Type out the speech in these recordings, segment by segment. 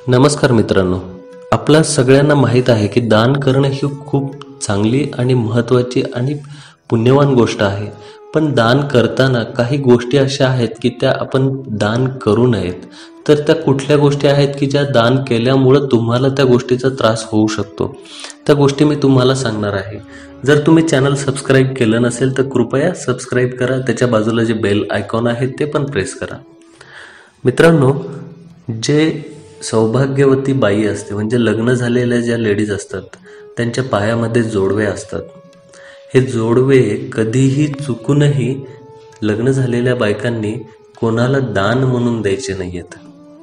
नमस्कार मित्रांनो, आपल्या सगळ्यांना माहीत आहे की दान करणं ही खूप चांगली आणि महत्त्वाची आणि पुण्यवान गोष्ट आहे. पण दान करताना काही गोष्टी अशा आहेत की त्या आपण दान करू नयेत. तर त्या कुठल्या गोष्टी आहेत की ज्या दान केल्यामुळं तुम्हाला त्या गोष्टीचा त्रास होऊ शकतो, त्या गोष्टी मी तुम्हाला सांगणार आहे. जर तुम्ही चॅनल सबस्क्राईब केलं नसेल तर कृपया सबस्क्राईब करा. त्याच्या बाजूला जे बेल आयकॉन आहे ते पण प्रेस करा. मित्रांनो, जे सौभाग्यवती बाई असते म्हणजे लग्न झालेल्या ज्या लेडीज असतात त्यांच्या पायामध्ये जोडवे असतात. हे जोडवे कधीही चुकूनही लग्न झालेल्या बायकांनी कोणाला दान म्हणून द्यायचे नाहीयेत.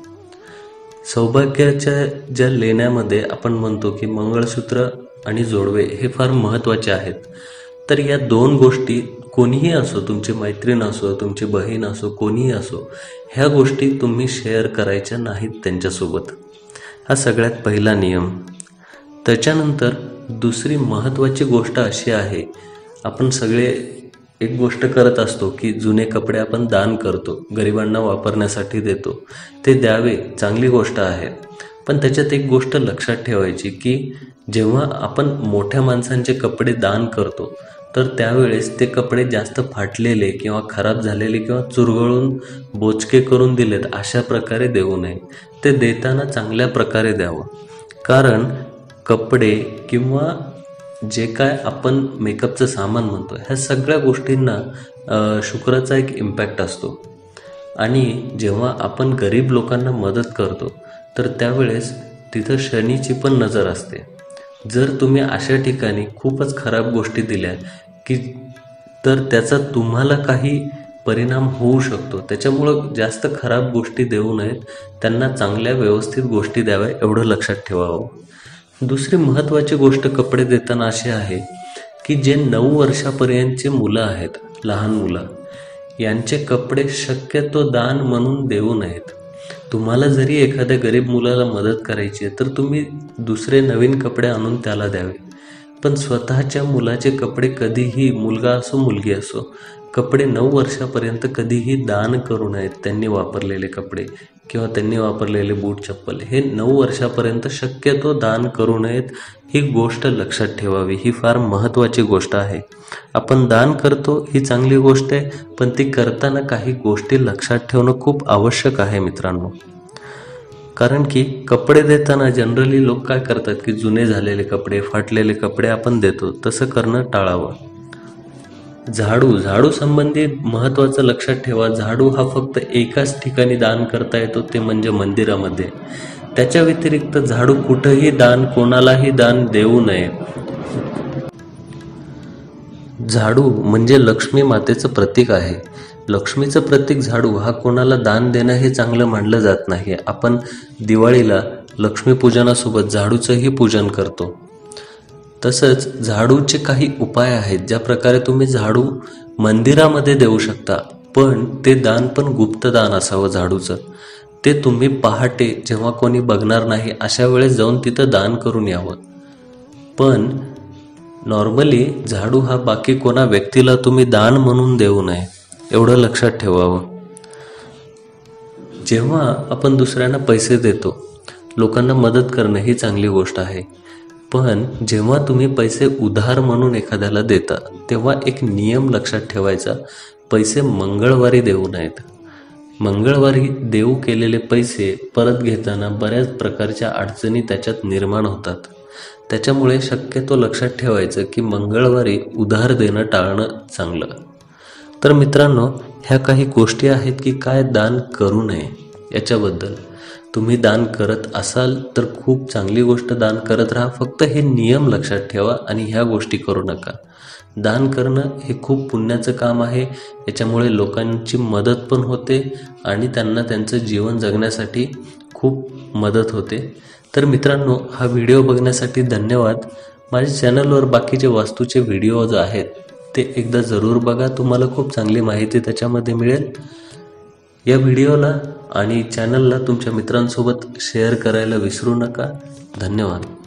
सौभाग्याच्या ज्या लेण्यामध्ये आपण म्हणतो की मंगळसूत्र आणि जोडवे हे फार महत्त्वाचे आहेत. तर या दोन गोष्टी कोणीही असो, तुमची मैत्रीण असो, तुमची बहीण असो, कोणीही असो, ह्या गोष्टी तुम्ही शेअर करायच्या नाहीत त्यांच्यासोबत. हा सगळ्यात पहिला नियम. त्याच्यानंतर दुसरी महत्त्वाची गोष्ट अशी आहे, आपण सगळे एक गोष्ट करत असतो की जुने कपडे आपण दान करतो, गरिबांना वापरण्यासाठी देतो. ते द्यावे, चांगली गोष्ट आहे. पण त्याच्यात एक गोष्ट लक्षात ठेवायची की जेव्हा आपण मोठ्या माणसांचे कपडे दान करतो तर त्यावेळेस ते कपडे जास्त फाटलेले किंवा खराब झालेले किंवा चुरगळून बोचके करून दिलेत अशा प्रकारे देऊ नये. ते देताना चांगल्या प्रकारे द्यावं. कारण कपडे किंवा जे काय आपण मेकअपचं सामान म्हणतो ह्या सगळ्या गोष्टींना शुक्राचा एक इम्पॅक्ट असतो. आणि जेव्हा आपण गरीब लोकांना मदत करतो तर त्यावेळेस तिथं शनीची पण नजर असते. जर तुम्ही अशा ठिकाणी खूपच खराब गोष्टी दिल्या की तर त्याचा तुम्हाला काही परिणाम होऊ शकतो. त्याच्यामुळं जास्त खराब गोष्टी देऊ नयेत, त्यांना चांगल्या व्यवस्थित गोष्टी द्याव्या एवढं लक्षात ठेवावं. दुसरी महत्त्वाची गोष्ट कपडे देताना अशी आहे की जे 9 वर्षापर्यंतचे मुलं आहेत, लहान मुलं, यांचे कपडे शक्यतो दान म्हणून देऊ नयेत. तुम्हाला जरी एखाद्या गरीब मुलाला मदत करायची आहे तर तुम्ही दुसरे नवीन कपडे आणून त्याला द्यावे. पण स्वतःच्या मुलाचे कपडे कधीही, मुलगा असो मुलगी असो, कपडे 9 वर्षापर्यंत कधीही दान करू नयेत. त्यांनी वापरलेले कपडे किंवा त्यांनी वापरलेले बूट चप्पल हे 9 वर्षापर्यंत शक्यतो दान करू नयेत. ही गोष्ट लक्षात ठेवावी. ही फार महत्त्वाची गोष्ट आहे. आपण दान करतो ही चांगली गोष्ट आहे, पण ती करताना काही गोष्टी लक्षात ठेवणं खूप आवश्यक आहे मित्रांनो. कारण की कपडे देताना जनरली लोक काय करतात की जुने झालेले कपडे, फाटलेले कपडे आपण देतो. तसं करणं टाळावं. झाडू संबंधी महत्त्वाचं लक्षात ठेवा. झाडू हा फक्त एकाच ठिकाणी दान करता येतो, ते म्हणजे मंदिरामध्ये. त्याच्या व्यतिरिक्त झाडू कुठंही दान, कोणालाही दान देऊ नये. झाडू म्हणजे लक्ष्मी मातेचं प्रतीक आहे. लक्ष्मीचं प्रतीक झाडू हा कोणाला दान देणं हे चांगलं मानलं जात नाही. आपण दिवाळीला लक्ष्मीपूजनासोबत झाडूचंही पूजन करतो. तसंच झाडूचे काही उपाय आहेत, ज्या प्रकारे तुम्ही झाडू मंदिरामध्ये देऊ शकता. पण ते दान पण गुप्त दान असावं झाडूचं. ते तुम्ही पहाटे जेव्हा कोणी बघणार नाही अशा वेळेस जाऊन तिथं दान करून यावं. पण नॉर्मली झाडू हा बाकी कोणा व्यक्तीला तुम्ही दान म्हणून देऊ नये, एवढं लक्षात ठेवावं. जेव्हा आपण दुसऱ्यांना पैसे देतो, लोकांना मदत करणं ही चांगली गोष्ट आहे. पण जेव्हा तुम्ही पैसे उधार म्हणून एखाद्याला देता तेव्हा एक नियम लक्षात ठेवायचा, पैसे मंगळवारी देऊ नयेत. मंगळवारी देऊ केलेले पैसे परत घेताना बऱ्याच प्रकारच्या अडचणी त्याच्यात निर्माण होतात. त्याच्यामुळे शक्यतो लक्षात ठेवायचं की मंगळवारी उधार देणं टाळणं चांगलं. तर मित्रांनो, ह्या काही गोष्टी आहेत की काय दान करू नये याच्याबद्दल. तुम्ही दान करत असाल तर खूप चांगली गोष्ट, दान करत राहा. फक्त हे नियम लक्षात ठेवा आणि ह्या गोष्टी करू नका. दान करणं हे खूप पुण्याचं काम आहे. याच्यामुळे लोकांची मदत पण होते आणि त्यांना त्यांचं जीवन जगण्यासाठी खूप मदत होते. तर मित्रांनो, हा व्हिडिओ बघण्यासाठी धन्यवाद. माझ्या चॅनलवर बाकीचे वास्तूचे व्हिडिओज आहेत ते एकदा जरूर बघा. तुम्हाला खूप चांगली माहिती त्याच्यामध्ये मिळेल. या व्हिडिओला आणि चॅनलला तुमच्या मित्रांसोबत शेअर करायला विसरू नका. धन्यवाद.